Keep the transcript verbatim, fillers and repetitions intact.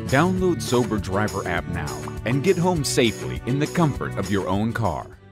Download Sober Driver app now and get home safely in the comfort of your own car.